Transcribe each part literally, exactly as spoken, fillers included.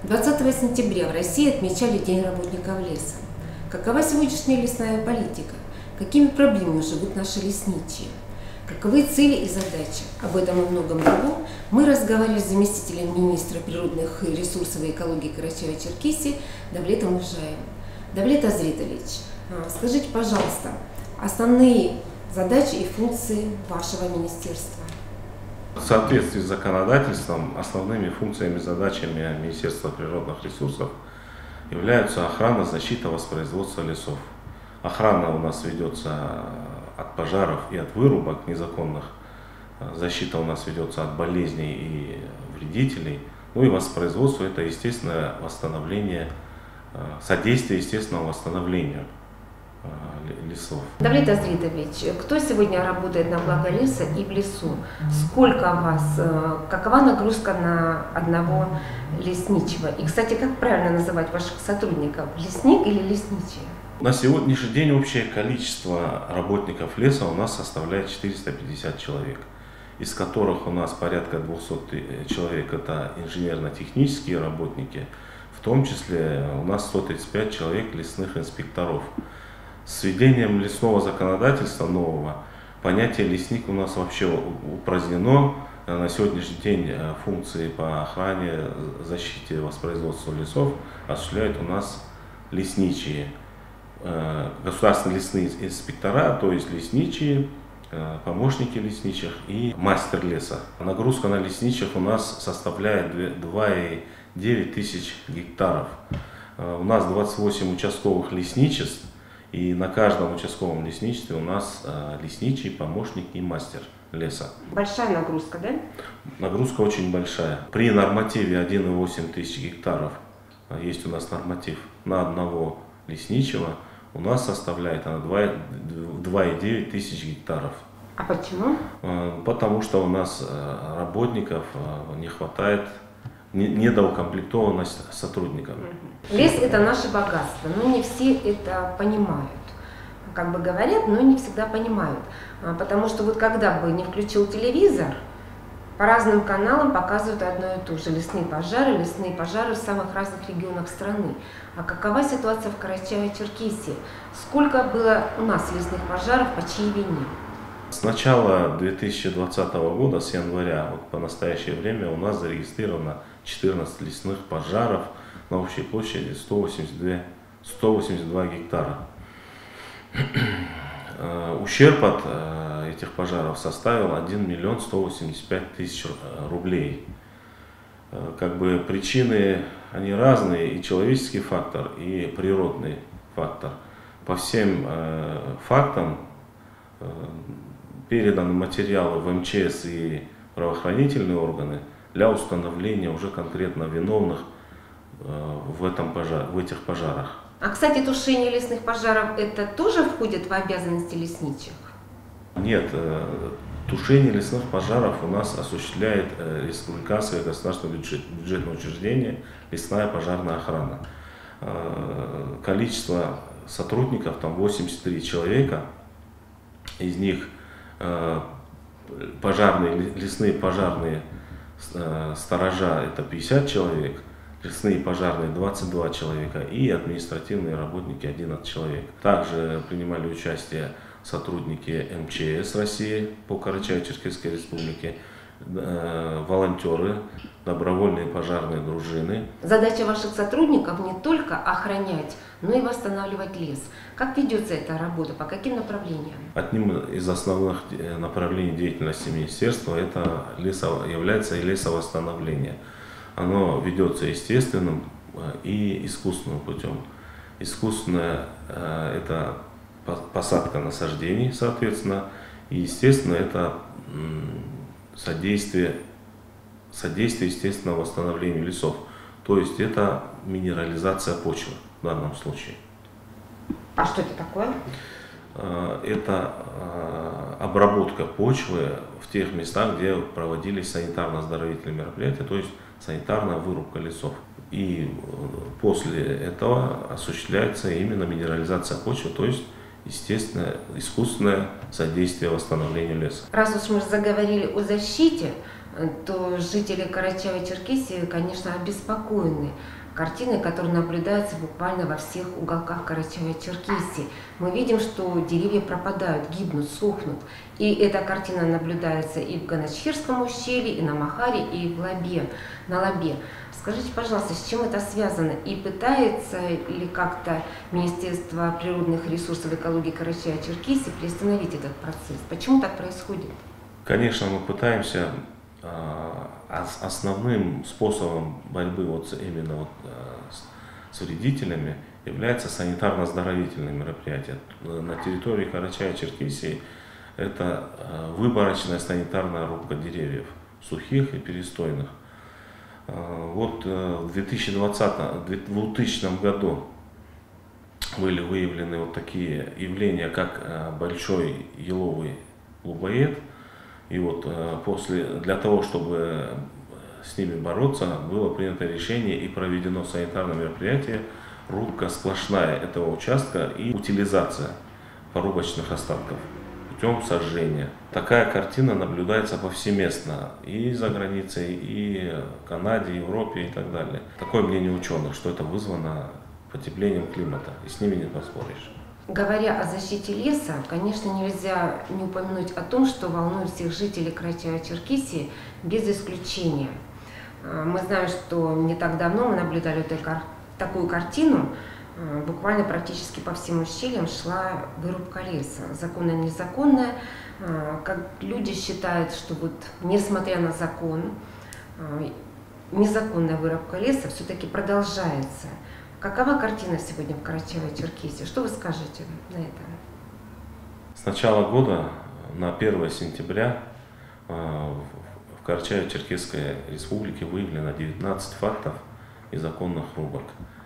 двадцатого сентября в России отмечали День работников леса. Какова сегодняшняя лесная политика? Какими проблемами живут наши лесничие? Каковы цели и задачи? Об этом и многом другом мы разговаривали с заместителем министра природных ресурсов и экологии Карачаево-Черкесии Давлетом Ужаевым. Давлет Азритович, скажите, пожалуйста, основные задачи и функции вашего министерства? В соответствии с законодательством, основными функциями и задачами Министерства природных ресурсов являются охрана, защита, воспроизводство лесов. Охрана у нас ведется от пожаров и от вырубок незаконных. Защита у нас ведется от болезней и вредителей. Ну и воспроизводство – это естественное восстановление, содействие естественному восстановлению лесов. Давлет Азритович, кто сегодня работает на благо леса и в лесу? Сколько вас? Какова нагрузка на одного лесничего? И, кстати, как правильно называть ваших сотрудников? Лесник или лесничий? На сегодняшний день общее количество работников леса у нас составляет четыреста пятьдесят человек, из которых у нас порядка двухсот человек это инженерно-технические работники, в том числе у нас сто тридцать пять человек лесных инспекторов. С введением лесного законодательства нового понятие лесник у нас вообще упразднено. На сегодняшний день функции по охране, защите, воспроизводству лесов осуществляют у нас лесничие. Государственные лесные инспектора, то есть лесничие, помощники лесничих и мастер леса. Нагрузка на лесничих у нас составляет два и девять тысяч гектаров. У нас двадцать восемь участковых лесничеств, и на каждом участковом лесничестве у нас лесничий, помощник и мастер леса. Большая нагрузка, да? Нагрузка очень большая. При нормативе один и восемь тысяч гектаров, есть у нас норматив на одного лесничего, у нас составляет она два и девять тысяч гектаров. А почему? Потому что у нас работников не хватает, недоукомплектованность сотрудников. Лес – это наше богатство, но не все это понимают. Как бы говорят, но не всегда понимают. Потому что вот когда бы не включил телевизор, по разным каналам показывают одно и то же. Лесные пожары, лесные пожары в самых разных регионах страны. А какова ситуация в Карачаево-Черкесии? Сколько было у нас лесных пожаров, по чьей вине? С начала две тысячи двадцатого года, с января, вот по настоящее время у нас зарегистрировано четырнадцать лесных пожаров на общей площади сто восемьдесят два гектара. Ущерб от этих пожаров составил один миллион сто восемьдесят пять тысяч рублей. Как бы причины, они разные, и человеческий фактор, и природный фактор. По всем фактам переданы материалы в эм че эс и правоохранительные органы для установления уже конкретно виновных в, этом пожар, в этих пожарах. А, кстати, тушение лесных пожаров, это тоже входит в обязанности лесничих? Нет, тушение лесных пожаров у нас осуществляет республиканское государственное бюджет, бюджетное учреждение «Лесная пожарная охрана». Количество сотрудников там восемьдесят три человека, из них пожарные, лесные пожарные сторожа это пятьдесят человек, лесные пожарные двадцать два человека и административные работники одиннадцать человек. Также принимали участие сотрудники эм че эс России по Карачаево-Черкесской республике, волонтеры, добровольные пожарные дружины. Задача ваших сотрудников не только охранять, но и восстанавливать лес. Как ведется эта работа, по каким направлениям? Одним из основных направлений деятельности министерства это лесо, является и лесовосстановление. Оно ведется естественным и искусственным путем. Искусственное – это посадка насаждений, соответственно, и естественно это содействие, содействие естественному восстановлению лесов. То есть это минерализация почвы в данном случае. А что это такое? Это обработка почвы в тех местах, где проводились санитарно-оздоровительные мероприятия, то есть санитарная вырубка лесов. И после этого осуществляется именно минерализация почвы, то есть естественное, искусственное содействие восстановлению леса. Раз уж мы заговорили о защите, то жители Карачаева-Черкесии, конечно, обеспокоены картиной, которая наблюдается буквально во всех уголках Карачаева-Черкесии. Мы видим, что деревья пропадают, гибнут, сохнут. И эта картина наблюдается и в Ганачхирском ущелье, и на Махаре, и в Лабе, на Лабе. Скажите, пожалуйста, с чем это связано? И пытается ли как-то Министерство природных ресурсов и экологии Карачаева-Черкесии приостановить этот процесс? Почему так происходит? Конечно, мы пытаемся. Основным способом борьбы вот именно вот с вредителями является санитарно-оздоровительные мероприятия. На территории Карачаева-Черкесии это выборочная санитарная рубка деревьев, сухих и перестойных. Вот в две тысячи двадцатом году были выявлены вот такие явления, как большой еловый лубоед. И вот после, для того, чтобы с ними бороться, было принято решение и проведено санитарное мероприятие, рубка сплошная этого участка и утилизация порубочных остатков путем сожжения. Такая картина наблюдается повсеместно и за границей, и в Канаде, Европе и так далее. Такое мнение ученых, что это вызвано потеплением климата, и с ними не поспоришь. Говоря о защите леса, конечно, нельзя не упомянуть о том, что волнует всех жителей Карачаева-Черкесии без исключения. Мы знаем, что не так давно мы наблюдали такую картину. Буквально практически по всем ущельям шла вырубка леса. Законная, незаконная. Как люди считают, что вот несмотря на закон, незаконная вырубка леса все-таки продолжается. Какова картина сегодня в Карачаево-Черкесии? Что вы скажете на это? С начала года на первое сентября в Карачаево-Черкесской республике выявлено девятнадцать фактов незаконных рубок.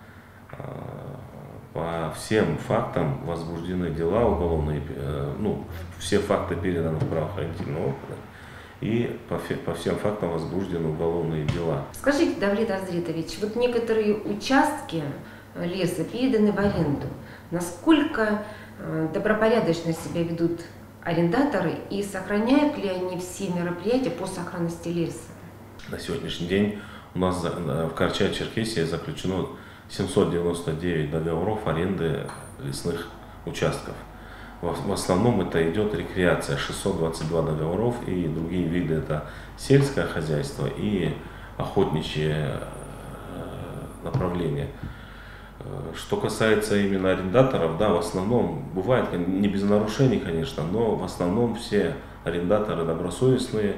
По всем фактам возбуждены дела уголовные, ну, все факты переданы в правоохранительные органы, и по, по всем фактам возбуждены уголовные дела. Скажите, Давлет Азретович, вот некоторые участки леса переданы в аренду. Насколько добропорядочно себя ведут арендаторы и сохраняют ли они все мероприятия по сохранности леса? На сегодняшний день у нас в Карачаево-Черкесии заключено семьсот девяносто девять договоров аренды лесных участков. В основном это идет рекреация, шестьсот двадцать два договоров, и другие виды это сельское хозяйство и охотничье направление. Что касается именно арендаторов, да, в основном бывает не без нарушений, конечно, но в основном все арендаторы добросовестные,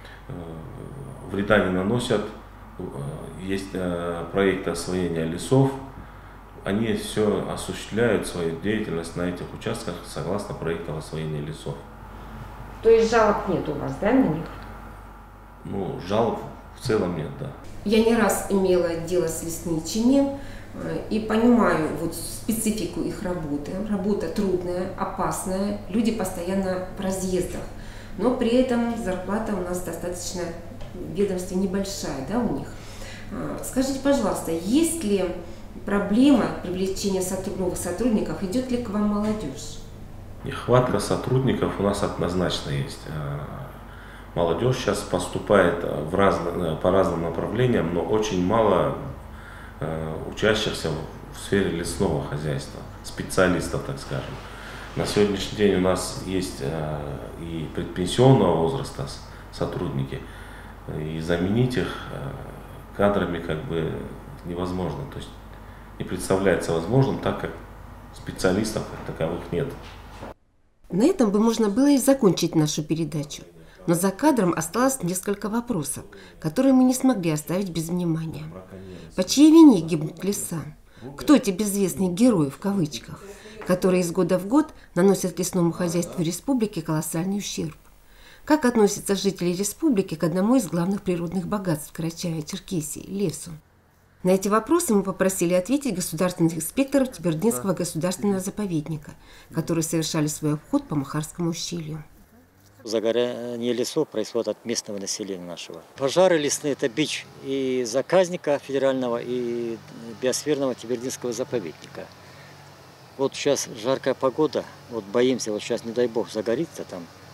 вреда не наносят. Есть проекты освоения лесов, они все осуществляют свою деятельность на этих участках согласно проектам освоения лесов. То есть жалоб нет у вас, да, на них? Ну, жалоб в целом нет, да. Я не раз имела дело с лесничими и понимаю вот специфику их работы. Работа трудная, опасная, люди постоянно в разъездах, но при этом зарплата у нас достаточно в ведомстве небольшая, да, у них. Скажите, пожалуйста, есть ли проблема привлечения новых сотрудников, идет ли к вам молодежь? Нехватка сотрудников у нас однозначно есть. Молодежь сейчас поступает в разные, по разным направлениям, но очень мало учащихся в сфере лесного хозяйства, специалистов, так скажем. На сегодняшний день у нас есть и предпенсионного возраста сотрудники, и заменить их кадрами как бы невозможно. То есть не представляется возможным, так как специалистов как таковых нет. На этом бы можно было и закончить нашу передачу. Но за кадром осталось несколько вопросов, которые мы не смогли оставить без внимания. По чьей вине гибнут леса? Кто эти безвестные герои, в кавычках, которые из года в год наносят лесному хозяйству республики колоссальный ущерб? Как относятся жители республики к одному из главных природных богатств Карачаева-Черкесии – лесу? На эти вопросы мы попросили ответить государственных инспекторов Тибердинского государственного заповедника, которые совершали свой обход по Махарскому ущелью. Загорание лесов происходит от местного населения нашего. Пожары лесные – это бич и заказника федерального, и биосферного Тибердинского заповедника. Вот сейчас жаркая погода, вот боимся, вот сейчас, не дай бог, загорится там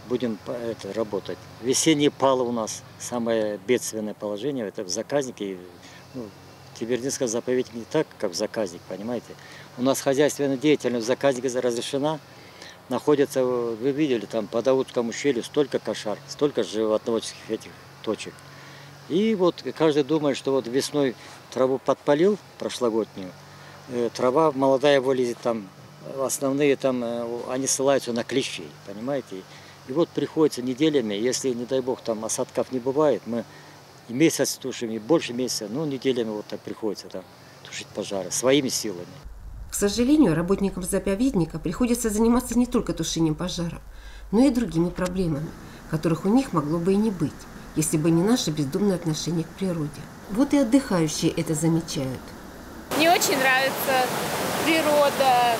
будем это, работать. Весенние палы у нас самое бедственное положение, это в заказнике. Ну, Кабардинская заповедник не так, как в заказник, понимаете. У нас хозяйственная деятельность в заказнике разрешена. Находится, вы видели, там по Даудскому ущелью столько кошар, столько животноводческих этих точек. И вот каждый думает, что вот весной траву подпалил прошлогоднюю, э, трава молодая вылезет, там основные там, э, они ссылаются на клещей, понимаете. И вот приходится неделями, если, не дай бог, там осадков не бывает, мы и месяц тушим, и больше месяца, ну неделями вот так приходится там тушить пожары своими силами. К сожалению, работникам заповедника приходится заниматься не только тушением пожаров, но и другими проблемами, которых у них могло бы и не быть, если бы не наше бездумное отношение к природе. Вот и отдыхающие это замечают. Мне очень нравится природа,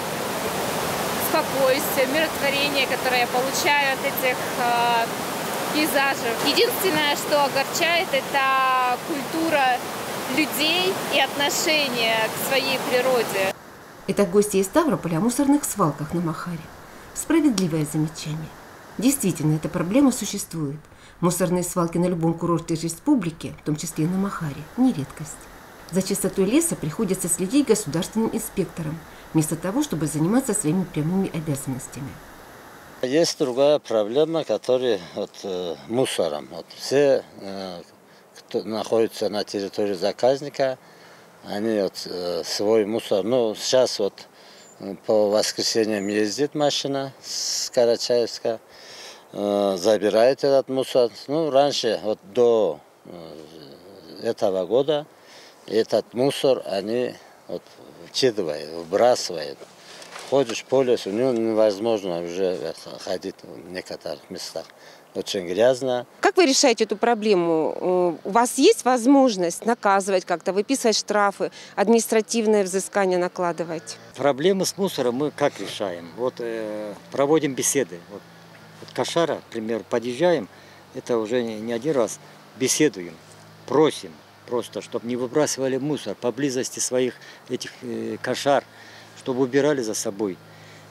спокойствие, миротворение, которое я получаю от этих э, пейзажев. Единственное, что огорчает, это культура людей и отношение к своей природе. Это гости из Ставрополя о мусорных свалках на Махаре. Справедливое замечание. Действительно, эта проблема существует. Мусорные свалки на любом курорте республики, в том числе и на Махаре, не редкость. За чистотой леса приходится следить государственным инспекторам, вместо того, чтобы заниматься своими прямыми обязанностями. Есть другая проблема, которая вот, э, мусором. Вот, все, э, кто находится на территории заказника, они вот, э, свой мусор. Ну, сейчас вот по воскресеньям ездит машина с Карачаевска, э, забирает этот мусор. Ну, раньше, вот до э, этого года, этот мусор они вот, выкидывают, выбрасывают. Ходишь по лесу, ну, невозможно уже ходить в некоторых местах. Очень грязно. Как вы решаете эту проблему? У вас есть возможность наказывать как-то, выписывать штрафы, административное взыскание накладывать? Проблемы с мусором мы как решаем? Вот э, проводим беседы. Вот, вот Кошара, например, подъезжаем, это уже не, не один раз, беседуем, просим просто, чтобы не выбрасывали мусор поблизости своих этих э, кошар, чтобы убирали за собой.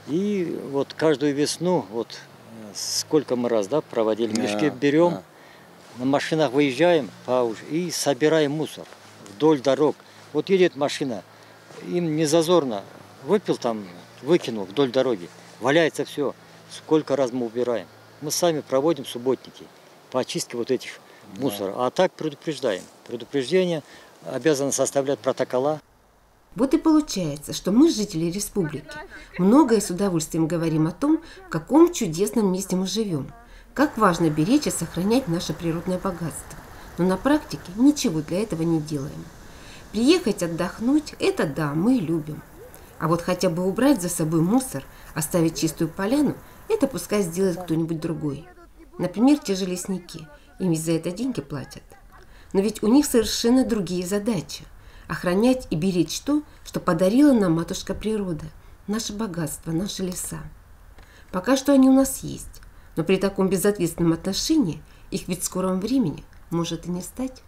И вот каждую весну, вот сколько мы раз да, проводили, мешки берем, да. На машинах выезжаем и собираем мусор вдоль дорог. Вот едет машина, им не зазорно, выпил там, выкинул вдоль дороги, валяется все. Сколько раз мы убираем. Мы сами проводим субботники по очистке вот этих да. мусора. А так предупреждаем. Предупреждение обязаны составлять протокола. Вот и получается, что мы, жители республики, многое с удовольствием говорим о том, в каком чудесном месте мы живем, как важно беречь и сохранять наше природное богатство. Но на практике ничего для этого не делаем. Приехать отдохнуть – это да, мы любим. А вот хотя бы убрать за собой мусор, оставить чистую поляну – это пускай сделает кто-нибудь другой. Например, те же лесники, им ведь за это деньги платят. Но ведь у них совершенно другие задачи. Охранять и беречь то, что подарила нам матушка природа, наше богатство, наши леса. Пока что они у нас есть, но при таком безответственном отношении их ведь в скором времени может и не стать.